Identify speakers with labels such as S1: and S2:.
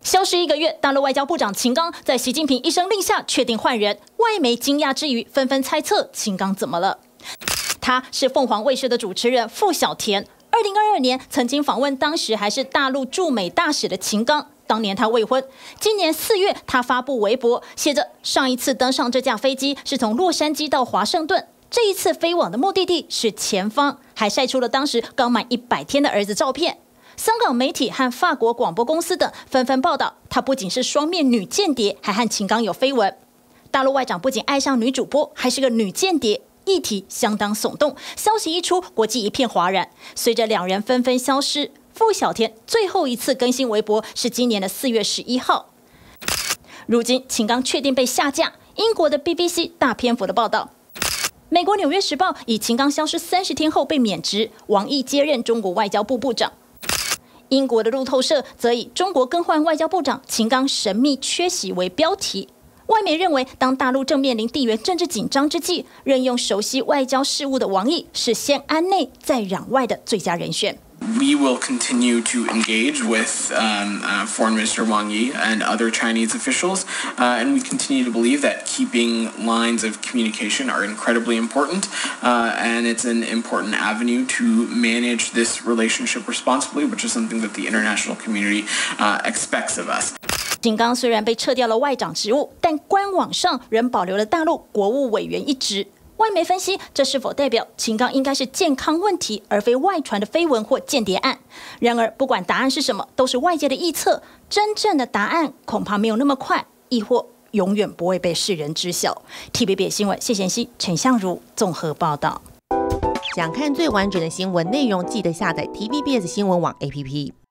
S1: 消失1个月，大陆外交部长秦刚在习近平一声令下确定换人，外媒惊讶之余，纷纷猜测秦刚怎么了。他是凤凰卫视的主持人傅小田，2022年曾经访问当时还是大陆驻美大使的秦刚。当年他未婚，今年4月他发布微博，写着上一次登上这架飞机是从洛杉矶到华盛顿，这一次飞往的目的地是前方，还晒出了当时刚满100天的儿子照片。香港媒体和法国广播公司等纷纷报道，她不仅是双面女间谍，还和秦刚有绯闻。大陆外长不仅爱上女主播，还是个女间谍，议题相当耸动。消息一出，国际一片哗然。随着两人纷纷消失，傅小田最后一次更新微博是今年的4月11号。如今秦刚确定被下架，英国的 BBC 大篇幅的报道。美国《纽约时报》以秦刚消失30天后被免职，王毅接任中国外交部部长。英国的路透社则以中国更换外交部长，秦刚神秘缺席为标题。外媒认为，当大陆正面临地缘政治紧张之际，任用熟悉外交事务的王毅是先安内再攘外的最佳人选。
S2: We will continue to engage with Foreign Minister Wang Yi and other Chinese officials, and we continue to believe that keeping lines of communication are incredibly important, and it's an important avenue to manage this relationship responsibly, which is something that the international community expects of us.
S1: 秦刚虽然被撤掉了外长职务，但官网上仍保留了大陆国务委员一职。外媒分析，这是否代表秦刚应该是健康问题，而非外传的绯闻或间谍案？然而，不管答案是什么，都是外界的臆测，真正的答案恐怕没有那么快，亦或永远不会被世人知晓。TVB 新闻谢贤熙、陈相如综合报道。
S3: 想看最完整的新闻内容，记得下载 TVBS 新闻网 APP。